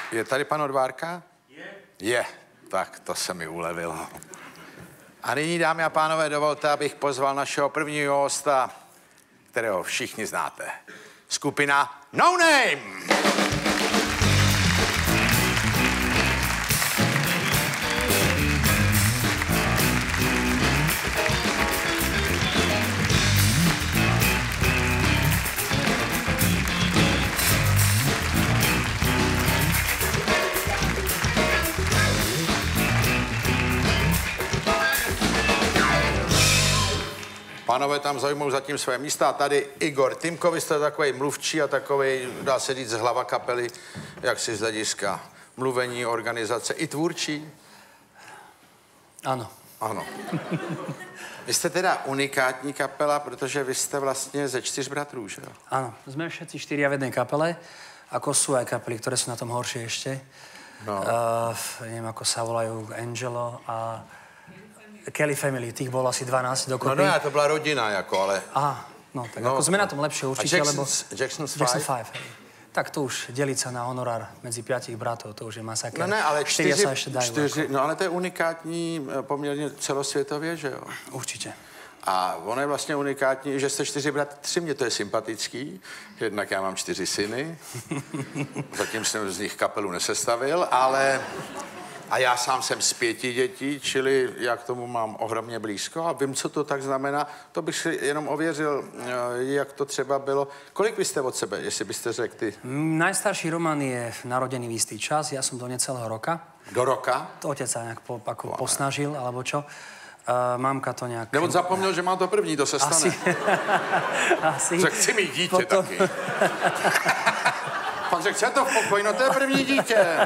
Je tady pan Odvárka? Je. Tak, to se mi ulevilo. A nyní, dámy a pánové, dovolte, abych pozval našeho prvního hosta, kterého všichni znáte. Skupina No Name! Pánové tam zaujmou zatím své místa. Tady Igor Timko, vy jste takový mluvčí a takový, dá se říct, hlava kapely, jak si z hlediska mluvení, organizace i tvůrčí? Ano. Ano. Vy jste teda unikátní kapela, protože vy jste vlastně ze 4 bratrů, že jo? Áno, sme všetci 4 v jednej kapele, ako sú aj kapely, ktoré sú na tom horšie ešte. No. Neviem, ako sa volajú Angelo a Kelly Family, tých bolo asi 12 dokopy. No, to byla rodina, jako, ale... Aha, no, tak no, ako sme na tom lepšie určite, lebo... Jackson's Five, hej. Tak to už deliť sa na honorár medzi 5 bratov, to už je masaker. No ne, ale 4 sa ešte dajú. No ale to je unikátní poměrně celosvětově, že jo? Určitě. A ono je vlastně unikátní, že jste 4 bratři, mně to je sympatický. Jednak já mám 4 syny, zatím jsem z nich kapelu nesestavil, ale... A já sám jsem z 5 dětí, čili já k tomu mám ohromně blízko a vím, co to tak znamená. To bych si jenom ověřil, jak to třeba bylo. Kolik vy jste od sebe, jestli byste řekl ty? Najstarší Roman je narodený v istý čas, ja som do necelého roka. Do roka? To otec sa nejak posnažil, alebo čo. Mamka to nějak... Nebo zapomněl, že má to první, to se stane. Asi. Řekl, chci mít dítě potom... taky. Pan řekl, je to v pokoji, no to je první dítě.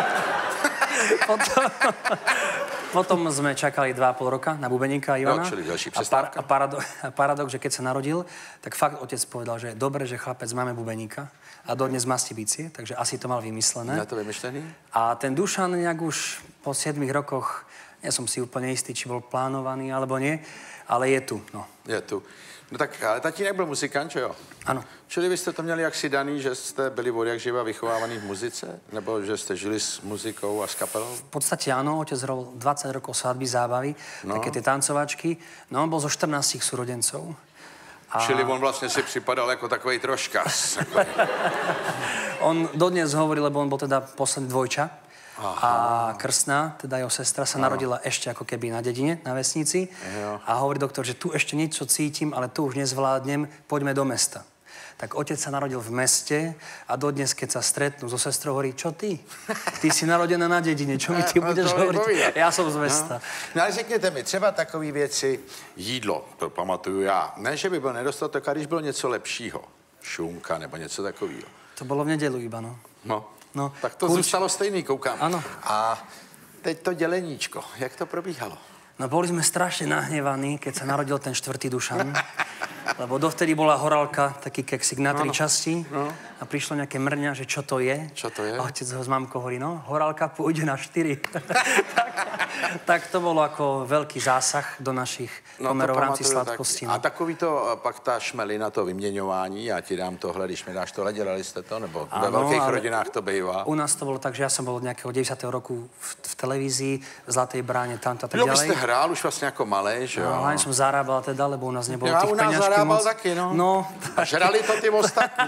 Potom sme čakali 2,5 roka na bubeníka Ivana. No, čili ďalší přestávka. A paradox, že keď sa narodil, tak fakt otec povedal, že je dobre, že chlapec máme bubeníka a dodnes mastí bicie, takže asi to mal vymyslené. Na to vymyšlený? A ten Dušan nejak už po 7 rokoch, nie som si úplne istý, či bol plánovaný alebo nie, ale je tu, no. Je tu. No tak, ale tatínek byl muzikant, že jo? Ano. Čili vy jste to měli jaksi daný, že jste byli od jak živa vychovávaný v muzice? Nebo že jste žili s muzikou a s kapelou? V podstate áno, otec hral 20 rokov svadby, zábavy, také tie tancovačky. No on bol zo 14 súrodencov. Čili on vlastně si připadal jako takovej troškas. On dodnes hovorí, lebo on bol teda posledný dvojča. Aha. A krstná, teda jeho sestra, sa narodila ešte ako keby na dedine, na vesnici. Jo. A hovorí doktor, že tu ešte niečo cítim, ale tu už nezvládnem, poďme do mesta. Tak otec sa narodil v meste a dodnes, keď sa stretnú so sestrou, hovorí, čo ty? Ty si narodená na dedine, čo mi ty budeš hovoriť? Ja som z mesta. No ale řekněte mi, třeba takové věci, jídlo, to pamatuju já. Ne, že by byl nedostatek, a když bylo něco lepšího, šunka nebo něco takového. To bolo v nedělu iba, no. No, tak to zůstalo stejný, koukám. Ano. A teď to děleníčko, jak to probíhalo? No boli sme strašne nahnevaní, keď sa narodil ten 4. Dušan. Lebo dovtedy bola horálka, taký keksik na 3 časti. No. A prišlo nejaké mrňa, že čo to je. Čo to je? A otec ho s mamkou hovorí, no, horálka pôjde na 4. tak to bolo ako veľký zásah do našich pomerov v rámci sladkosti. A takový to, pak ta šmelina, to vyměňování, já ti dám tohle, když mi dáš tohle, dělali jste to? Nebo ve velkých rodinách to bývá? U nás to bolo tak, že ja som bol od nejakého 90. roku v televízii, v Zlatej bráne, tamto a tak ďalej. Jo, vy ste hrál už vlastně jako malej, že jo? No, hlavne som zarábal teda, lebo u nás nebolo tých peňažky moc. Ja u nás zarábal taky, no. No. A žrali to ty ostatní.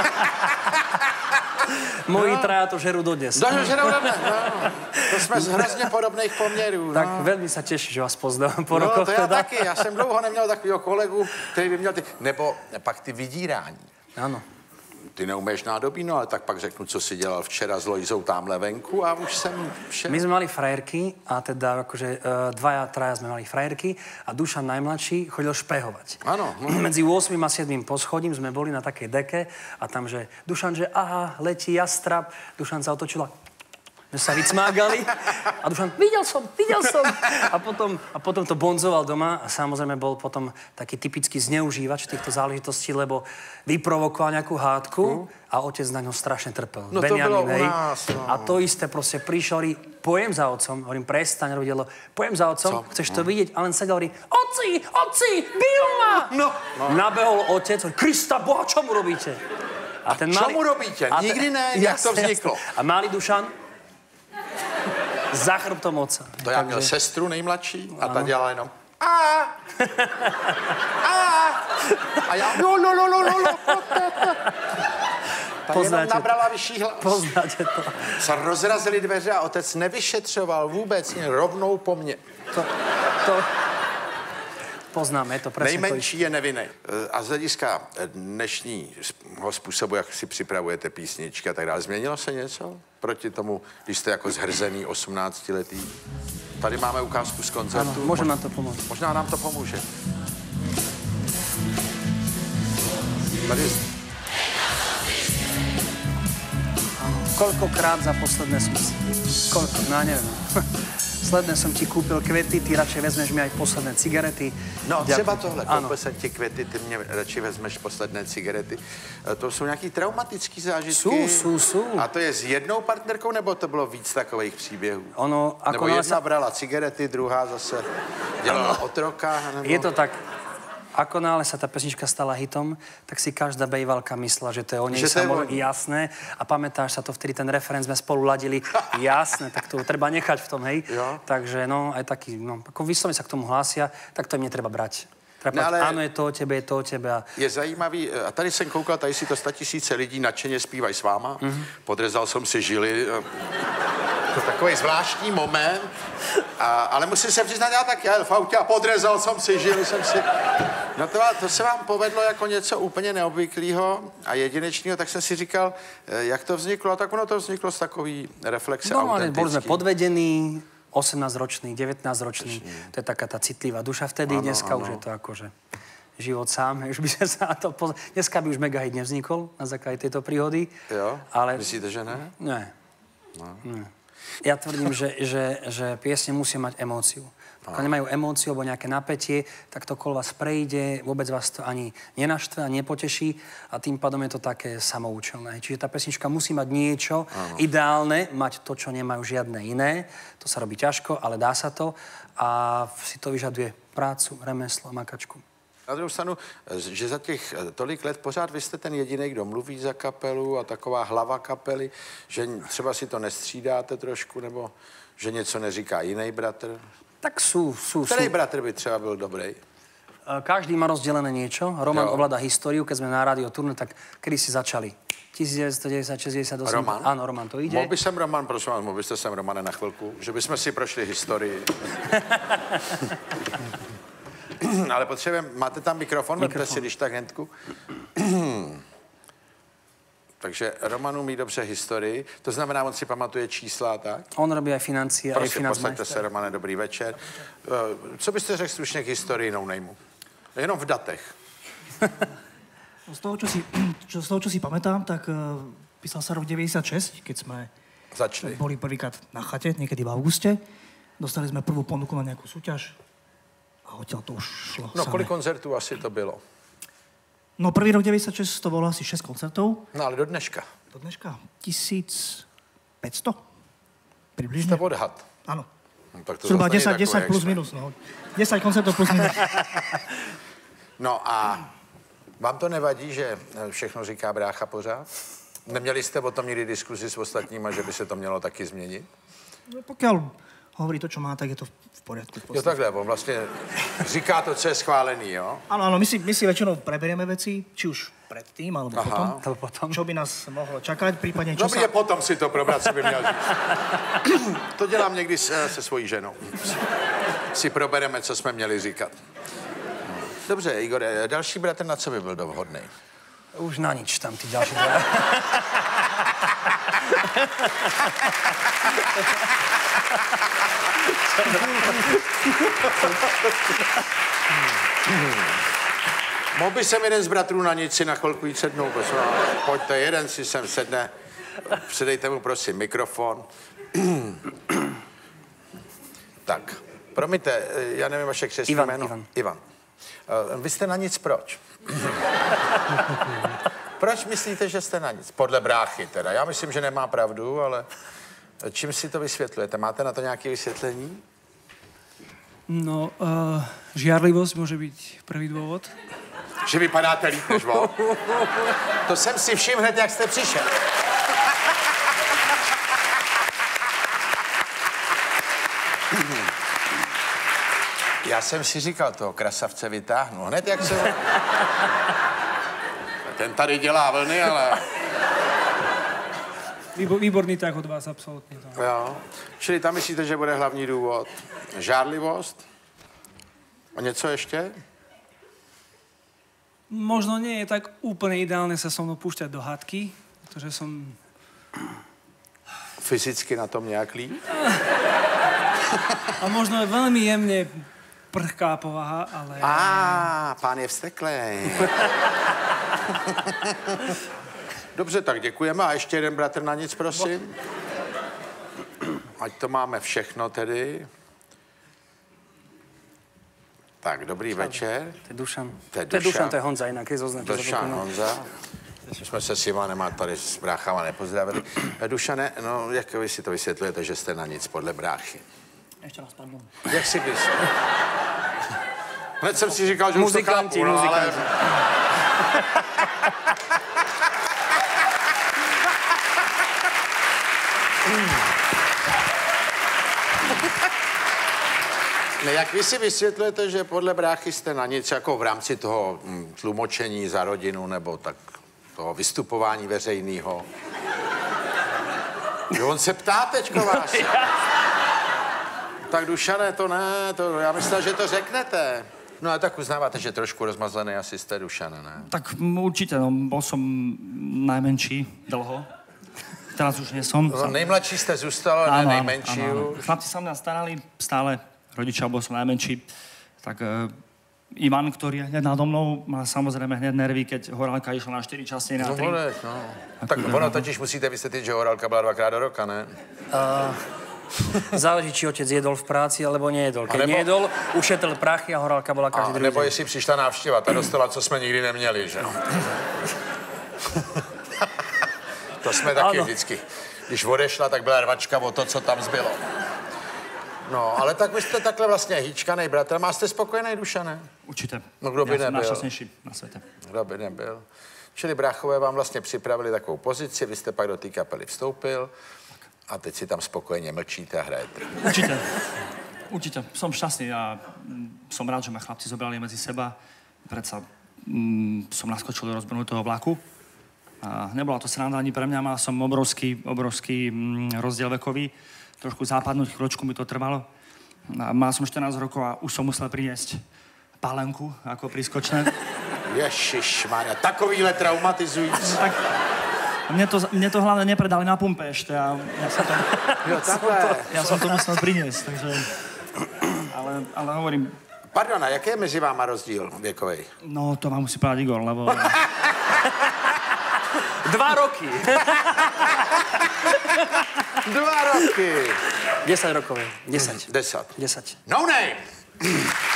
Moji traja to žerú dodnes. Žerú dodnes, no. To jsme z hrozně podobných poměrů, no. Tak veľmi sa teším, že vás poznám po rokoch. No, to já taky. Já jsem dlouho neměl takového kolegu, který by měl ty... Nebo pak ty vydírání. Ano. Ty neumíš nádobí, no ale tak pak řeknu, co si dělal včera s Lojzou tamhle venku a už jsem vše... My sme mali frajerky a teda akože traja sme mali frajerky a Dušan najmladší chodil špehovať. Áno. No. Medzi 8. a 7. poschodím sme boli na takej deke a tam, že Dušan, že aha, letí jastrab, Dušan sa otočila, že sa vycmágali a Dušan, videl som. A potom to bonzoval doma a samozrejme bol potom taký typický zneužívač týchto záležitostí, lebo vyprovokoval nejakú hádku a otec na ňo strašne trpel. No to Benjamin, bylo u nás, no. A to isté proste prišiel, hovorí, pojem za otcom, hovorím, prestaň, rodilo, pojem za otcom, chceš to vidieť? A len sedel, hovorí, oci, bil ma! No. Nabehol otec, hovorí, Krista Boha, čo mu robíte? A ten čo mu robíte? Nikdy ne? Jak to vzniklo? A malý Dušan? Za chrbtom otca. To já měl sestru nejmladší a ta dělala jenom a já ta jenom nabrala vyšší hlas. Poznáte to. Se rozrazily dveře a otec nevyšetřoval vůbec, rovnou po mně. To poznáme, je to presne. Nejmenší je nevinný. A z hlediska dnešního způsobu, jak si připravujete písničky a tak dále, změnilo se něco proti tomu, když jste jako zhrzený 18letý? Tady máme ukázku z koncertu. Ano, může nám to pomoct. Možná nám to pomůže. Tady... Koľkokrát za posledné som si... Koľko? No, neviem. Posledné som ti kúpil kvety, ty radšej vezmeš mi aj posledné cigarety. No, třeba tohle. Koupil jsem ti kvety, ty mě radši vezmeš posledné cigarety. To jsou nějaký traumatický zážitky? Sú. A to je s jednou partnerkou, nebo to bylo víc takových příběhů? Ono, ako nebo jedna brala cigarety, druhá zase dělala otroka? Nebo... Je to tak. Ako náhle sa tá pesnička stala hitom, tak si každá bejvalka myslela, že to je o nej jasné. A pamätáš sa to, vtedy ten referent sme spolu ladili. Jasné, tak to treba nechať v tom, hej. Jo. Takže no, aj taký, no, ako vyslovene sa k tomu hlásia, tak to im netreba brať. Treba ale áno, je to o tebe, je to o tebe. Je zajímavý, a tady jsem koukal, tady si to 100 000 lidí nadšeně zpívají s váma. Podrezal jsem si žily. To takový zvláštní moment. Ale musím se přiznat, já tak jel v autě a podrezal jsem si, žil jsem si. No to se vám povedlo jako něco úplně neobvyklého a jedinečného, tak jsem si říkal, jak to vzniklo. A tak ono to vzniklo z takový reflexe autentický. Boli sme podvedení, 18-ročný, 19-ročný. To je taká tá citlivá duša vtedy. Dneska už je to akože život sám. Už by sa na to Dneska by už megahit nevznikol na základe tejto príhody. Jo? Ale... Myslíte, že ne? Ne. No. Ne. Ja tvrdím, že piesne musia mať emóciu. Pokiaľ nemajú emóciu alebo nejaké napätie, tak to kolo vás prejde, vôbec vás to ani nenaštve a nepoteší a tým pádom je to také samoučelné. Čiže tá pesnička musí mať niečo ideálne, mať to, čo nemajú žiadne iné. To sa robí ťažko, ale dá sa to a si to vyžaduje prácu, remeslo, makačku. Na druhou stranu, že za těch tolik let pořád vy jste ten jediný, kdo mluví za kapelu a taková hlava kapely, že třeba si to nestřídáte trošku, nebo že něco neříká jiný bratr? Tak sú. Který bratr by třeba byl dobrý? Každý má rozdelené niečo. Roman ovláda históriu, keď sme na rádio turné, tak kedy si začali? 1996, 98. Roman? Áno, Roman to ide. Mohl by jsem Roman, prosím vás, mohl byste sem Romane na chvilku, že bychom si prošli historii. Ale potřebujeme, máte tam mikrofon? Vemte si, když tak hnedku. Takže Roman umí dobře historii, to znamená, on si pamatuje čísla, tak? On robí aj financie, aj financmajster. Posaďte se, Romane, dobrý večer. Co byste řekl stručně k historii No Nameu? Jenom v datech. Z toho, čo si pamätám, tak písal sa rok 96, keď sme boli prvýkrát na chate, niekedy v auguste. Dostali sme prvú ponuku na nejakú súťaž. A odtiaľ to už šlo. No, kolik koncertů asi to bylo? No, prvý rok 96 to bolo asi 6 koncertov. No, ale do dneška? Do dneška 1500. Približne. Jste odhad? Áno. No, tak to zhruba 10 plus minus, no. 10 koncertov plus minus. No a vám to nevadí, že všechno říká brácha pořád? Neměli jste o tom nikdy diskuzi s ostatníma, že by se to mělo taky změnit? No, pokiaľ hovorí to, čo má, tak je to v poriadku. Jo, takhle, on vlastně říká to, co je schválený, jo? Áno, my si väčšinou preberieme veci, či už predtým, alebo potom. Čo by nás mohlo čakať, prípadne čo je potom si to probrat, co by měl říct. To dělám někdy se svojí ženou. Si probereme, co jsme měli říkat. Dobře, Igore, další bratr na co by byl vhodný? Už na nič tam ty ďalší dva. Mohl by sem jeden z bratrů na nic si na chvilku jít sednout, pojďte, jeden si sem sedne, předejte mu prosím mikrofon. Tak, promiňte, já nevím vaše křestní jméno. Ivan. Vy jste na nic proč? Proč myslíte, že jste na nic? Podle bráchy teda. Já myslím, že nemá pravdu, ale čím si to vysvětlujete? Máte na to nějaké vysvětlení? No, žiarlivosť môže byť prvý dôvod. že vypadáte líp než on. To jsem si všiml hned, jak jste přišel. Já jsem si říkal, toho krasavce vytáhnu. Hned jak se... Ten tady dělá vlny, ale... Výborný tak od vás, absolutně. Jo. Čili tam myslíte, že bude hlavní důvod? Žárlivost? A něco ještě? Možno nie je tak úplne ideálne sa so mnou púšťať do hádky, pretože som... Fyzicky na tom nějak líp? A možno je veľmi jemne prchká povaha, ale... Pán je vzteklej. Dobře, tak děkujeme. A ještě jeden bratr na nic, prosím. Ať to máme všechno tedy. Tak, dobrý večer. To je Dušan. To je Dušan, to je Honza, jinak je zoznačil. Dušan, Honza. My jsme se s Ivanem tady s bráchama nepozdravili. Dušane, no, jak vy si to vysvětlujete, že jste na nic podle bráchy? Ešte raz, pardon. Jak si když? Hned jsem si říkal, že už to chápu, no, ale... Ne, jak vy si vysvětlujete, že podle bráchy jste na nic, jako v rámci toho tlumočení za rodinu, nebo tak toho vystupování veřejného? Jo, on se ptá teďko vás. Tak Dušane, to ne, to, já myslel, že to řeknete. No a tak uznáváte, že trošku rozmazlený asi jste, Dušane, ne? Tak určite, no, bol som najmenší dlho. Teraz už nie som. No, nejmladší jste zůstal, ale ne nejmenší už. Chlapci sa mňa starali stále, rodičia, bol som najmenší. Tak Ivan, ktorý je hneď nado mnou, má samozrejme hneď nervy, keď horálka išla na 4 časti na 3. No. Tak ono totiž musíte vysvětlit, že horálka byla 2krát do roka, ne? Záleží, či otec jedol v práci, alebo nejedol. Keď nejedol, ušetril prachy a horálka bola každý druhý nebo deň. jestli přišla návštěva, ta dostala, co jsme nikdy neměli, že? To jsme taky vždycky. Když odešla, tak byla rvačka o to, co tam zbylo. No, ale tak vy jste takhle vlastně hýčkanej bratr. Máte spokojený, Dušane? Určite. No, kdo by ja nebyl? som najšťastnejší na svete. Kdo by nebyl? Čili bráchové vám vlastně připravili takovou pozici, vy jste pak do té kapely vstoupil a teď si tam spokojeně mlčíte a hrajete. Určite. Určite. Som šťastný a som rád, že ma chlapci zobrali medzi seba. Predsa som naskočil do rozbernutého vlaku. A nebola to sranda ani pre mňa, mal som obrovský rozdiel vekový. Trošku západnúť, chvíľočku mi to trvalo. A mal som 14 rokov a už som musel priniesť pálenku ako prískočné. Ježišmarja, takovýhle traumatizující. Tak mne to hlavne nepredali na pumpe ešte a ja som to musel priniesť, takže... Ale hovorím... Pardon, a jaký je mezi váma rozdíl věkovej? No, to vám musí povedať Igor, lebo... 2 roky. 2 roky. 10 rokov je. 10. 10. 10. No name!